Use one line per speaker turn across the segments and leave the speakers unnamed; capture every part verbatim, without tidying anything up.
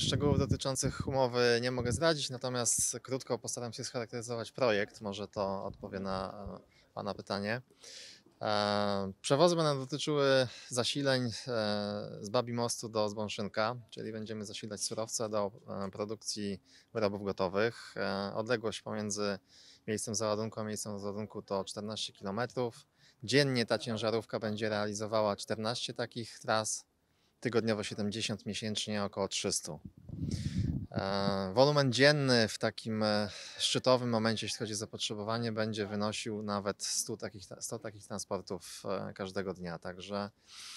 szczegółów dotyczących umowy nie mogę zdradzić, natomiast krótko postaram się scharakteryzować projekt. Może to odpowie na e, Pana pytanie. E, Przewozy będą dotyczyły zasileń e, z Babimostu do Zbąszynka, czyli będziemy zasilać surowce do e, produkcji wyrobów gotowych. E, Odległość pomiędzy miejscem załadunku a miejscem załadunku to czternaście kilometrów. Dziennie ta ciężarówka będzie realizowała czternaście takich tras, tygodniowo siedemdziesiąt, miesięcznie około trzysta. E, Wolumen dzienny w takim e, szczytowym momencie, jeśli chodzi o zapotrzebowanie, będzie wynosił nawet sto takich, sto takich transportów e, każdego dnia. Także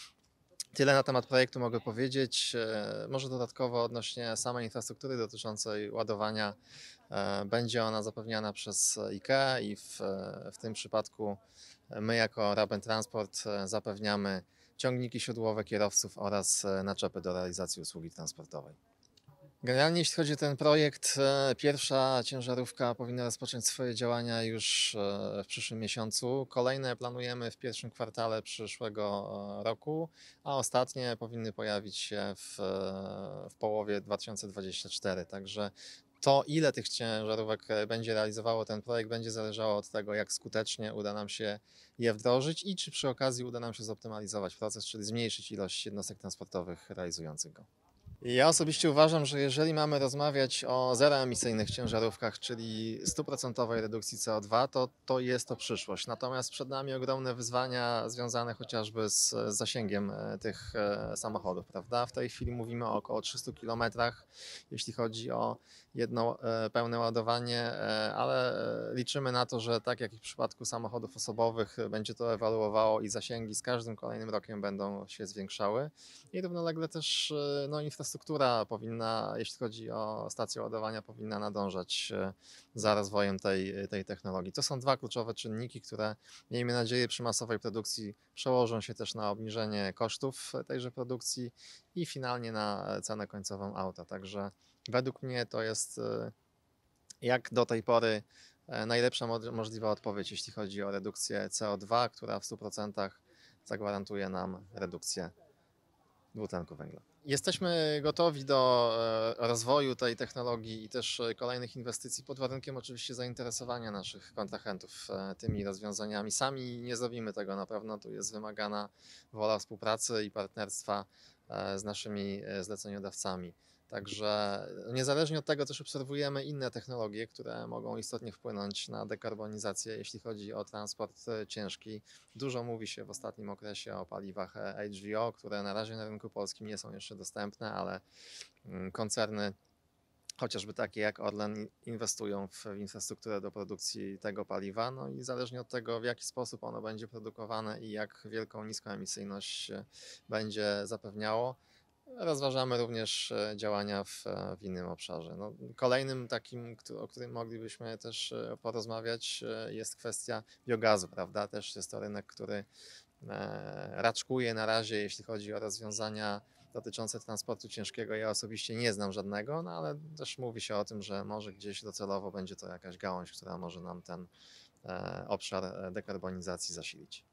tyle na temat projektu mogę powiedzieć. E, Może dodatkowo odnośnie samej infrastruktury dotyczącej ładowania. E, Będzie ona zapewniana przez IKEA i w, w tym przypadku my jako Raben Transport e, zapewniamy ciągniki siodłowe kierowców oraz e, naczepy do realizacji usługi transportowej. Generalnie jeśli chodzi o ten projekt, e, pierwsza ciężarówka powinna rozpocząć swoje działania już e, w przyszłym miesiącu. Kolejne planujemy w pierwszym kwartale przyszłego e, roku, a ostatnie powinny pojawić się w, e, w połowie dwa tysiące dwudziestego czwartego. Także to, ile tych ciężarówek e, będzie realizowało ten projekt, będzie zależało od tego, jak skutecznie uda nam się je wdrożyć i czy przy okazji uda nam się zoptymalizować proces, czyli zmniejszyć ilość jednostek transportowych realizujących go. Ja osobiście uważam, że jeżeli mamy rozmawiać o zeroemisyjnych ciężarówkach, czyli stuprocentowej redukcji C O dwa, to to jest to przyszłość. Natomiast przed nami ogromne wyzwania związane chociażby z z zasięgiem e, tych e, samochodów, prawda? W tej chwili mówimy o około trzystu kilometrach, jeśli chodzi o jedno e, pełne ładowanie, e, ale e, liczymy na to, że tak jak i w przypadku samochodów osobowych, e, będzie to ewoluowało i zasięgi z każdym kolejnym rokiem będą się zwiększały. I równolegle też e, no, infrastruktura powinna, jeśli chodzi o stacje ładowania, powinna nadążać e, za rozwojem tej, tej technologii. To są dwa kluczowe czynniki, które miejmy nadzieję przy masowej produkcji przełożą się też na obniżenie kosztów tejże produkcji i finalnie na cenę końcową auta. Także według mnie to jest e, jak do tej pory e, najlepsza mo- możliwa odpowiedź, jeśli chodzi o redukcję C O dwa, która w stu procentach zagwarantuje nam redukcję dwutlenku węgla. Jesteśmy gotowi do e, rozwoju tej technologii i też e, kolejnych inwestycji pod warunkiem oczywiście zainteresowania naszych kontrahentów e, tymi rozwiązaniami. Sami nie zrobimy tego na pewno, tu jest wymagana wola współpracy i partnerstwa e, z naszymi e, zleceniodawcami. Także niezależnie od tego też obserwujemy inne technologie, które mogą istotnie wpłynąć na dekarbonizację, jeśli chodzi o transport e, ciężki. Dużo mówi się w ostatnim okresie o paliwach e, H V O, które na razie na rynku polskim nie są jeszcze dostępne, ale mm, koncerny chociażby takie jak Orlen inwestują w infrastrukturę do produkcji tego paliwa. No i zależnie od tego, w jaki sposób ono będzie produkowane i jak wielką niskoemisyjność e, będzie zapewniało, rozważamy również e, działania w, e, w innym obszarze. No, kolejnym takim, któ- o którym moglibyśmy też e, porozmawiać, e, jest kwestia biogazu, prawda? Też jest to rynek, który e, raczkuje na razie, jeśli chodzi o rozwiązania dotyczące transportu ciężkiego. Ja osobiście nie znam żadnego, no ale też mówi się o tym, że może gdzieś docelowo będzie to jakaś gałąź, która może nam ten e, obszar e, dekarbonizacji zasilić.